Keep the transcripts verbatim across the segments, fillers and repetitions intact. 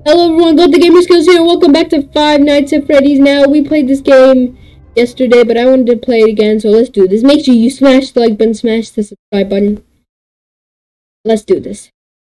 Hello everyone, Got the Gamer Skills here. Welcome back to Five Nights at Freddy's. Now, we played this game yesterday, but I wanted to play it again, so let's do this. Make sure you smash the like button, smash the subscribe button. Let's do this.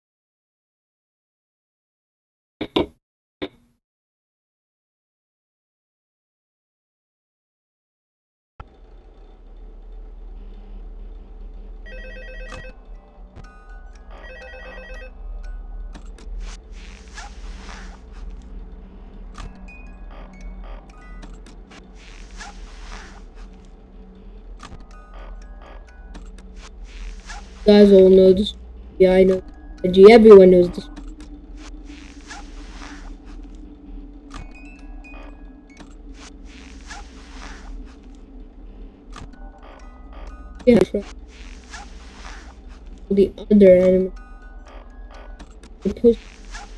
You guys all know this. Yeah, I know. Gee, everyone knows this. Yeah, the other animal. Push.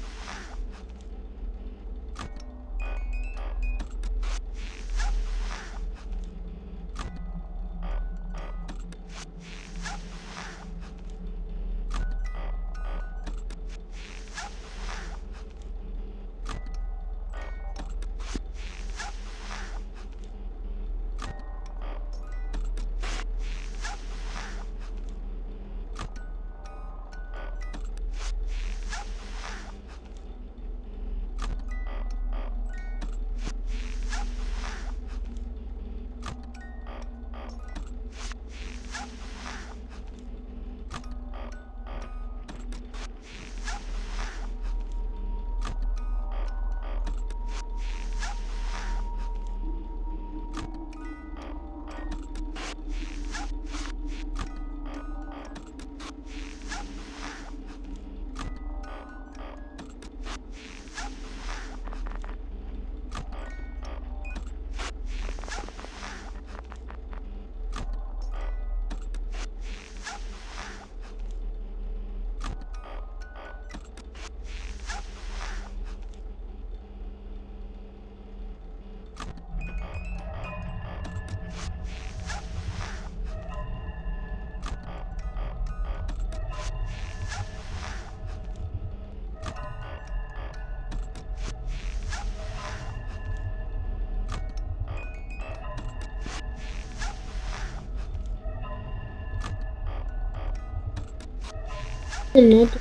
Not.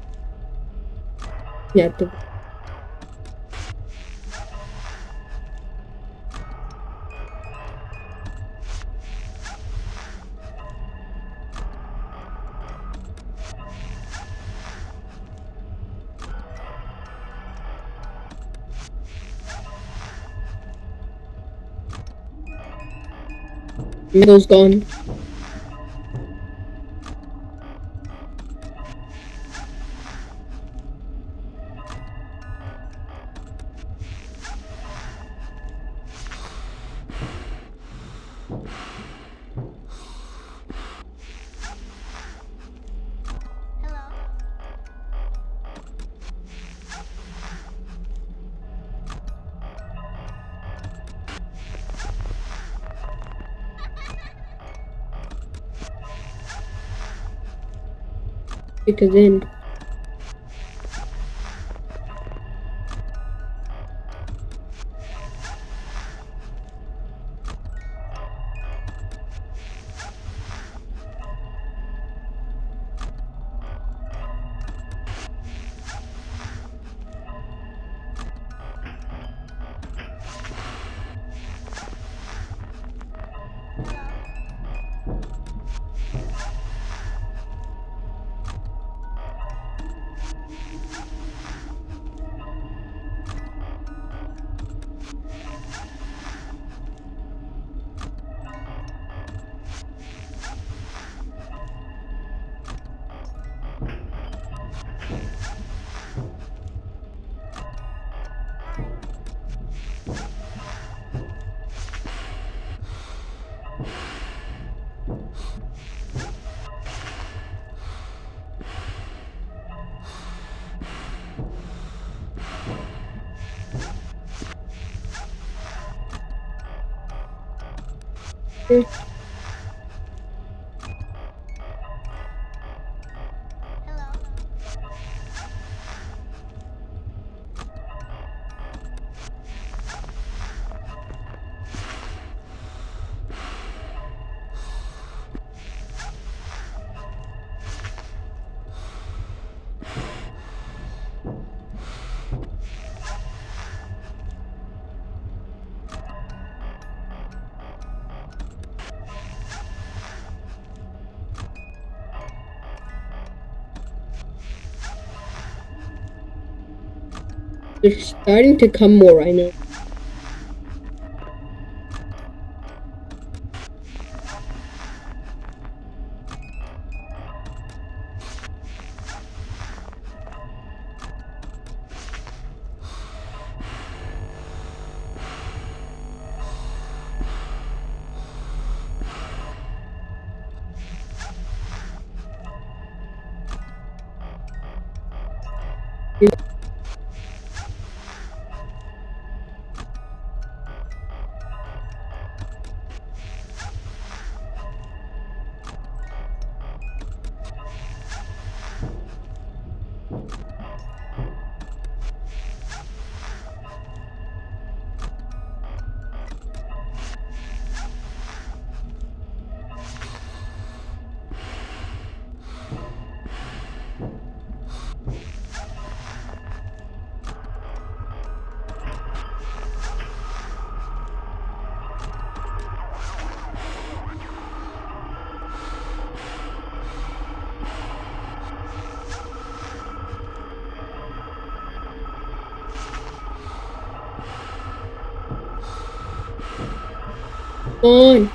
Yeah, the. Middle's gone. Because then They're starting to come more right now. On.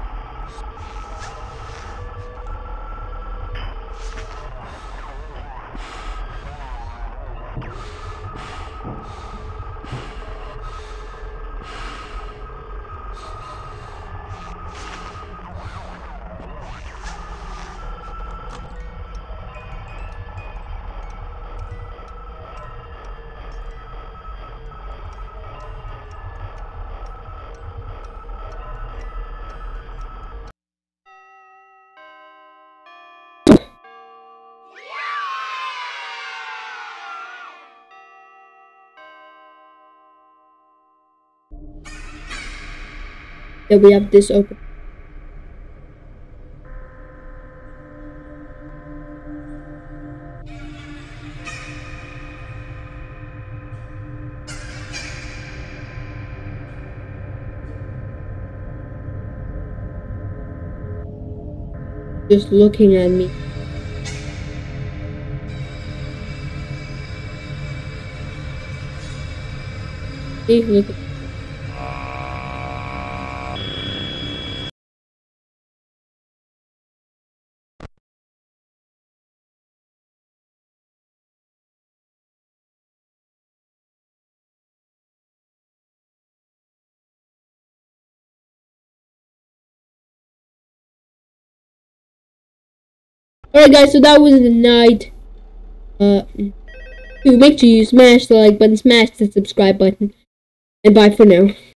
Then we have this open. Just looking at me. See, look. Alright guys, so that was the night. Uh, make sure you smash the like button, smash the subscribe button, and bye for now.